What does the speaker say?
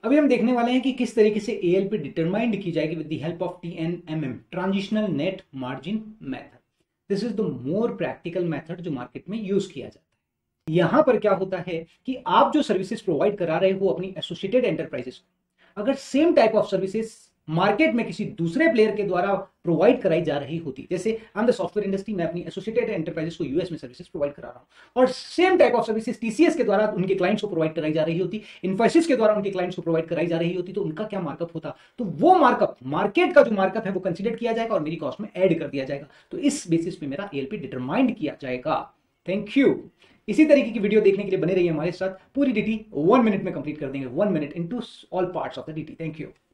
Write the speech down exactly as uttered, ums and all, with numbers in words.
अभी हम देखने वाले हैं कि किस तरीके से एएलपी डिटरमाइंड की जाएगी with the help of TNMM, transitional net margin method. This is the more practical method जो मार्केट में यूज किया जाता है। यहां पर क्या होता है कि आप जो सर्विसेज प्रोवाइड करा रहे हो अपनी एसोसिएटेड एंटरप्राइजेस को, अगर same type of services market में किसी दूसरे प्लेयर के द्वारा प्रोवाइड कराई जा रही होती, जैसे I am the software industry, मैं अपनी एसोसिएटेड एंटरप्राइजेस को यूएस में सर्विसेज प्रोवाइड करा रहा हूं, और same type of services TCS के द्वारा उनके क्लाइंट्स को प्रोवाइड कराई जा रही होती, इन्फोसिस के द्वारा उनके क्लाइंट्स को प्रोवाइड कराई जा रही होती, तो उनका क्या मार्कअप होता? तो वो मार्कअप, मार्केट का जो मार्कअप है वो कंसिडर किया जाएगा और मेरी कॉस्ट में ऐड कर दिया जाएगा। तो इस बेसिस पे मेरा एएलपी डिटरमाइंड किया जाएगा। Thank you. इसी तरीके की वीडियो देखने के लिए बने रहिए हमारे साथ। पूरी डीटी वन मिनट में कंप्लीट कर देंगे, one minute into all parts of the DT. Thank you.